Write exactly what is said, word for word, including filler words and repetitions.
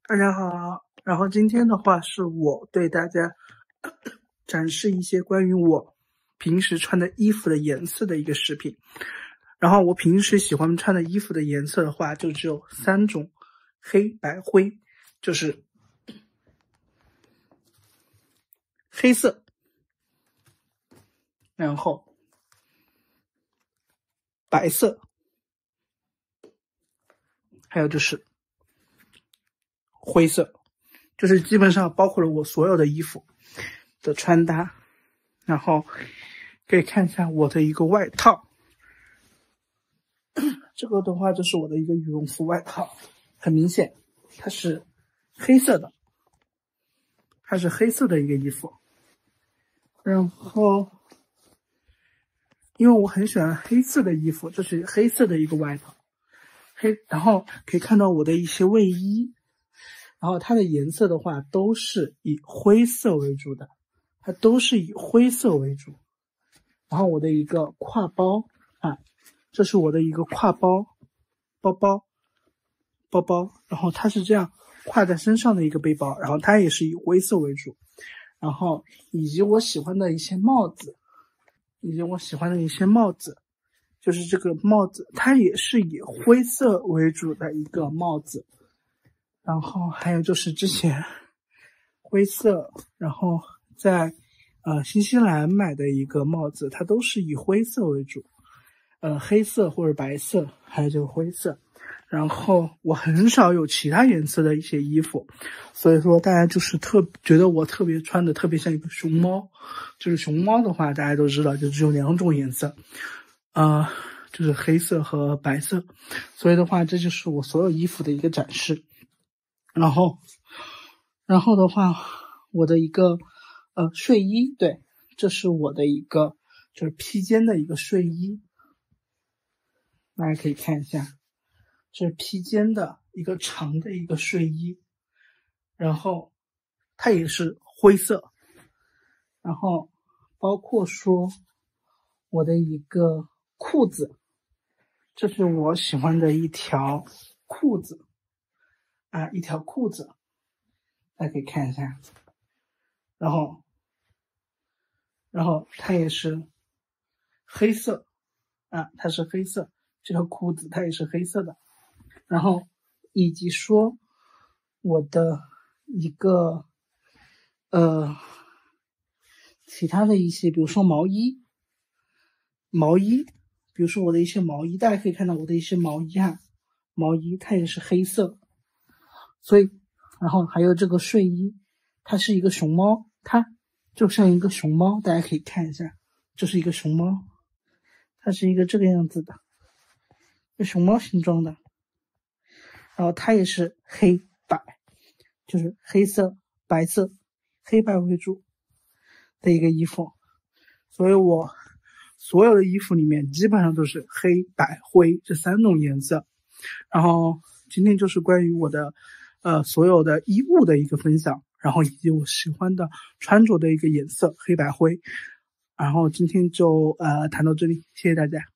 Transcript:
大家好，然后今天的话是我对大家展示一些关于我平时穿的衣服的颜色的一个视频。然后我平时喜欢穿的衣服的颜色的话，就只有三种：黑白灰，就是黑色，然后白色，还有就是灰色，就是基本上包括了我所有的衣服的穿搭。然后可以看一下我的一个外套，这个的话就是我的一个羽绒服外套，很明显它是黑色的，它是黑色的一个衣服。然后因为我很喜欢黑色的衣服，这是黑色的一个外套，黑，然后可以看到我的一些卫衣，然后它的颜色的话都是以灰色为主的，它都是以灰色为主。然后我的一个挎包啊，这是我的一个挎包包包包包，然后它是这样挎在身上的一个背包，然后它也是以灰色为主。然后以及我喜欢的一些帽子，以及我喜欢的一些帽子，就是这个帽子它也是以灰色为主的一个帽子。然后还有就是之前灰色，然后在呃新西兰买的一个帽子，它都是以灰色为主，呃黑色或者白色，还有这个灰色。然后我很少有其他颜色的一些衣服，所以说大家就是特觉得我特别穿的特别像一个熊猫。就是熊猫的话大家都知道就只有两种颜色，呃就是黑色和白色。所以的话这就是我所有衣服的一个展示。然后然后的话我的一个呃睡衣，对，这是我的一个就是披肩的一个睡衣，大家可以看一下，这是披肩的一个长的一个睡衣，然后它也是灰色。然后包括说我的一个裤子，这是我喜欢的一条裤子啊，一条裤子，大家可以看一下。然后然后它也是黑色啊，它是黑色，这条裤子它也是黑色的。然后以及说我的一个呃其他的一些，比如说毛衣毛衣比如说我的一些毛衣，大家可以看到我的一些毛衣啊，毛衣它也是黑色。所以然后还有这个睡衣，它是一个熊猫，它就像一个熊猫，大家可以看一下，这是一个熊猫，它是一个这个样子的，一个熊猫形状的。然后它也是黑白，就是黑色白色黑白为主的一个衣服。所以我所有的衣服里面基本上都是黑白灰这三种颜色。然后今天就是关于我的呃所有的衣物的一个分享，然后以及我喜欢的穿着的一个颜色黑白灰。然后今天就呃谈到这里，谢谢大家。